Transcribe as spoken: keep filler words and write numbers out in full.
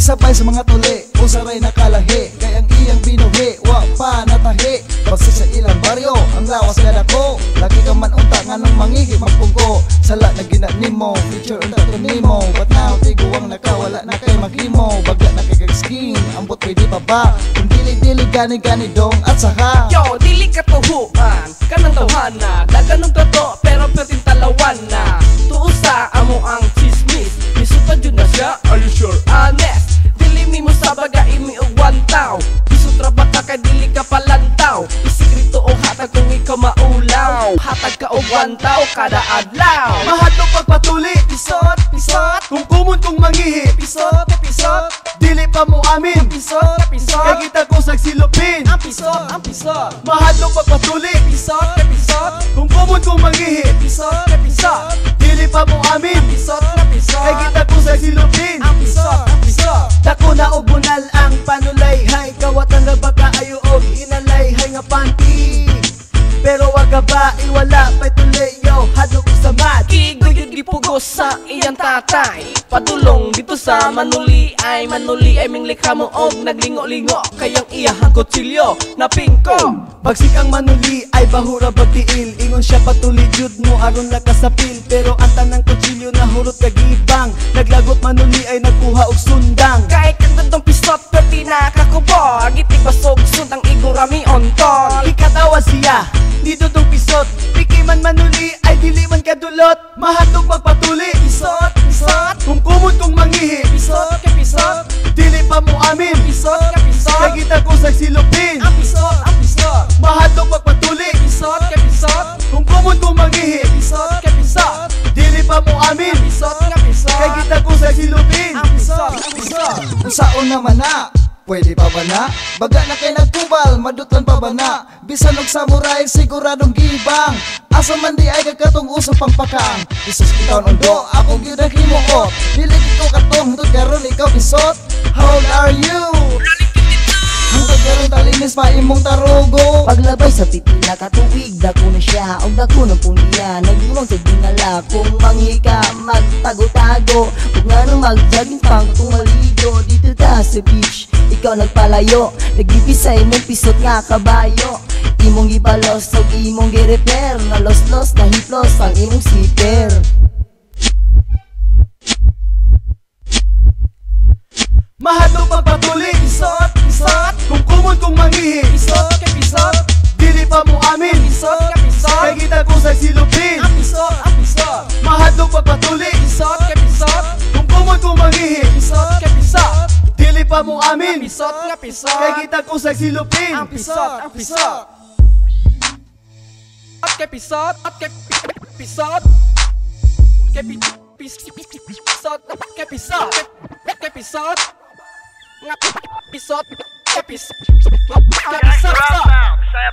Nagsabay sa mga tuli, usaray nakalahi, kayang iyang binuhi, wa pa natahi. Basta sa ilang baryo, ang lawas kada ko. Lagi ka man unta nga nang mangihi magpungko. Sala na ginanimo, feature unta to nimo. But now, tiguang nakawala na kay maghimo. Bagla na kay kag-skin, ambot pwede pa ba? Kung dili-dili gani-gani dong at saka yo, dili ka tuhuan, kanang tawhana. Daganong tato, pero pertin talawan na. Tuusa, amo ang chismis. Bisutan dyan na siya, are you sure? Honest, dili mi mo sa baga imi og wantaw. Bisutra bata kay dili ka palantaw. Isikrito o hatag kung ikaw maulaw. Hatag ka og wantaw kada adlaw. Mahadlok pagpatuli, Pisot, pisot, kung kumon kong mangihi, pisot, pisot, dili pa mo amin, pisot, pisot. kay kita ko sa silupin. Ang pisot, ang pisot, Mahadlok pagpatuli, pisot, pisot, kung kumon kong mangihi, pisot, pisot, dili pa mo amin, pisot, pisot. kay kita ko sa silupin. Ang pisot, ang pisot. Dako na og bunal ang panulay, hay kawat ang baka ayo og inalay, hay nga panty. Pero wag ka ba iwala pa'y tuloy yo, hadlok ko sa mat. Kiguyod gipugos sa iyang tatay. Padulong dito sa manuli ay manuli ay minglikha mo og naglingo-lingo. Kayang iyahang kutsilyo na pingko. Bagsik ang manuli ay bahura bagtiil, ingon siya patuli jud mo aron la kasapil. Pero ang tanang kutsilyo na hurot kagibang, naglagot manuli ay nagkuha og sundang. Kahit kandang pisot pati nakakubor, gitig basog sundang igurami ontol. Ikatawa siya, dito tong pisot, piki man manuli ay dili man kadulot. Mahadlok magpatuli, Pisot, pisot, kung kumot kong mangihi, pisot ka pisot, dili pa mo amin, pisot ka pisot. kay kita ko sa silupin. Ang pisot, ang pisot, Mahadlok magpatuli, pisot ka pisot, kung kumot kong mangihi, pisot ka pisot, dili pa mo amin, pisot ka pisot. kay kita ko sa silupin. Ang pisot, ang pisot. Saon naman na, pwede pa ba na? Baga na kay nagkubal, madutan pa ba na? Bisan og samurai, siguradong gibang. Asa man di ay kagkatong usap pang pakang. Isus kita undo, ako gyud ang himuot. Dili ko katong hangtod karon ikaw bisot. How old are you? Hangtod karon talinis pa imong tarugo. Paglabay sa pipila katuig, dako na siya og dako na pundiya. Nagulong sa dinala kung manghika magtago-tago. Kung nga nang mag-jogging pang tumaligo dito ta sa beach, ikaw nagpalayo. Nagipisa imong pisot nga kabayo. Imong gibalos og imong gi-repair. Na los-los na hiplos ang imong slipper. Mahadlok magpatuli, Pisot, pisot, kung kumon kong mangihi, pisot ka pisot, dili pa mo amin, pisot ka pisot. kay kita ko sa silupin. Ang pisot, ang pisot, Mahadlok magpatuli, pisot ka pisot, kung kumon kong mangihi, pisot ka pisot, dili pa mo amin, pisot ka pisot. kay kita ko sa silupin. Ang pisot, ang pisot. At kay pisot, at kay pisot, kay pi- pis- pisot, at kay pisot, at kay pisot, nga pisot, kay pisot, kay pisot,